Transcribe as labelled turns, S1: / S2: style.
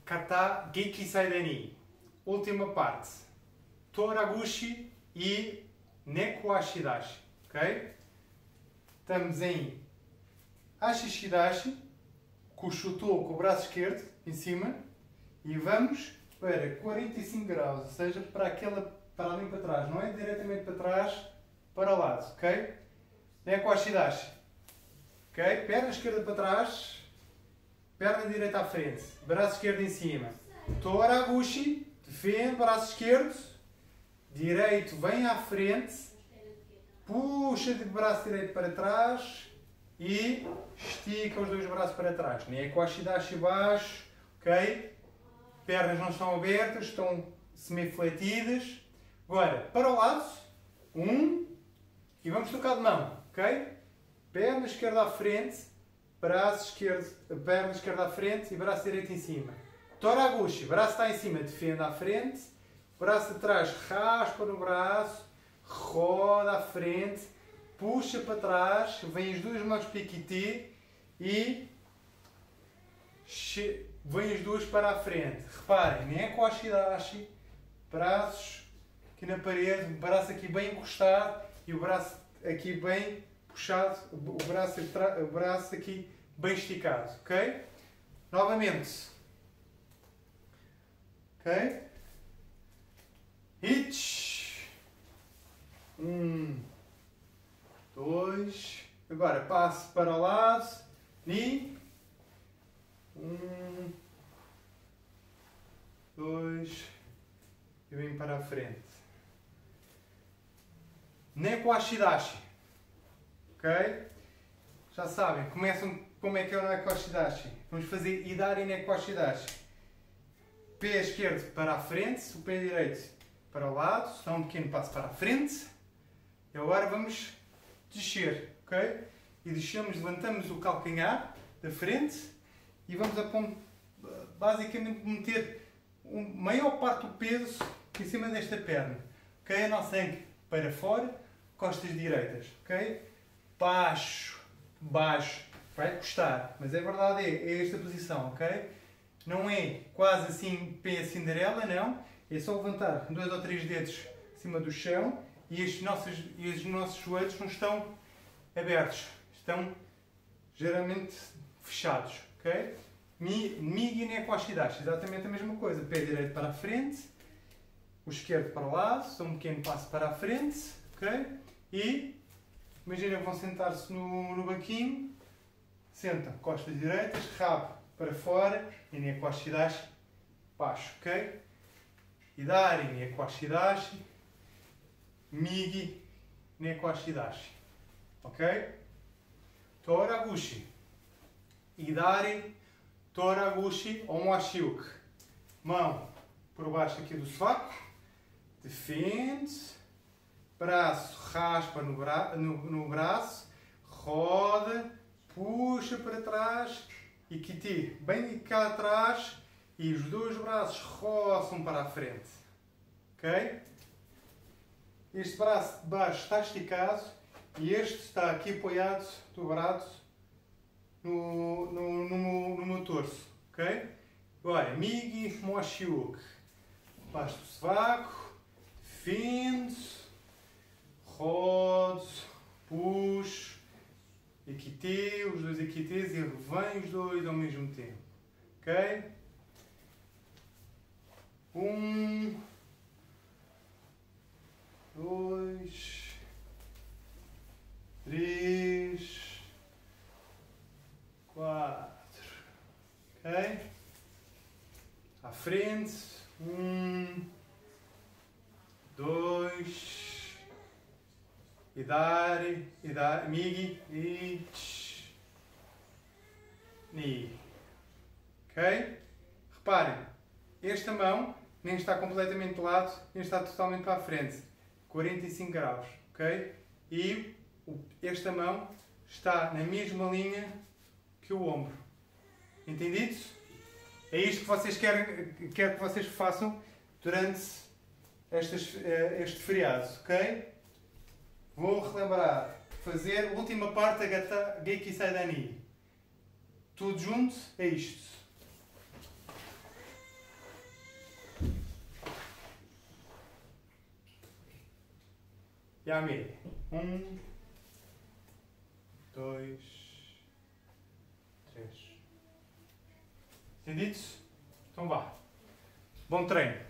S1: kata Geiki Saida ni. Última parte. Toraguchi e Neko Ashidashi. Ok? Estamos em Ashishidashi, com o Shuto com o braço esquerdo em cima, e vamos para 45 graus, ou seja, para ali para trás, não é diretamente para trás, para o lado, ok? Neko Ashidashi. Ok? Perna esquerda para trás, perna direita à frente, braço esquerdo em cima. Toraguchi, defende, braço esquerdo, direito vem à frente, puxa de braço direito para trás e estica os dois braços para trás. Neko Ashidashi baixo, ok? Pernas não estão abertas, estão semi-fletidas. Agora, para o lado, e vamos tocar de mão, ok? Perna esquerda à frente, braço esquerdo, perna esquerda à frente e braço direito em cima. Toraguchi, braço está em cima, defende à frente, braço de trás, raspa no braço, roda à frente, puxa para trás, vem as duas mãos para Ikite e vem as duas para a frente. Reparem, Neko Ashidashi, braços aqui na parede, o braço aqui bem encostado e o braço aqui bem puxado, o braço aqui bem esticado, ok? Novamente. Ok? Hit. 2. Agora passo para o lado. Ni. 2. E venho para a frente. Neko Ashidashi. Ok? Já sabem, começam como é que é o Neko Ashidashi. Vamos fazer Idari Neko Ashidashi. Pé esquerdo para a frente, o pé direito para o lado, só um pequeno passo para a frente. E agora vamos descer, ok? E descemos, levantamos o calcanhar da frente e vamos basicamente meter a maior parte do peso em cima desta perna. Ok? A nossa anca para fora, costas direitas, ok? Baixo, baixo, vai custar, mas é verdade, é esta posição, ok? Não é quase assim pé Cinderela, não. É só levantar 2 ou 3 dedos acima do chão e os nossos joelhos não estão abertos, estão geralmente fechados, ok? Migi Neko Ashidashi, exatamente a mesma coisa. Pé direito para a frente, o esquerdo para o lado, só um pequeno passo para a frente, ok? E imaginem que vão sentar-se no banquinho, sentam, costas direitas, rabo para fora e Neko Ashidashi baixo, ok? Idari Neko Ashidashi, Migi Neko Ashidashi, ok? Toraguchi, Idari Toraguchi ou Moashiuki. Mão por baixo aqui do sovaco, defende, braço raspa no braço, roda, puxa para trás, Ikite bem cá atrás e os dois braços roçam para a frente. Ok? Este braço de baixo está esticado e este está aqui apoiado, dobrado no meu torso. Ok? Agora, Migi Moashiuki. Baixo do sovaco, defende, rodo, puxo, Ikite, os dois Ikites e revém os dois ao mesmo tempo. Ok? 1, 2, 3, 4. Ok? À frente. 1, 2. Idari, Migi, Ich, Ni. Ok? Reparem, esta mão nem está completamente de lado, nem está totalmente para a frente. 45 graus. Ok? E esta mão está na mesma linha que o ombro. Entendido? É isto que vocês quero que vocês façam durante este feriado. Ok? Vou relembrar, fazer a última parte da Gata Geiki Saida ni. Tudo junto é isto. e à média. 1, 2, 3. Entendido? Então vá. Bom treino.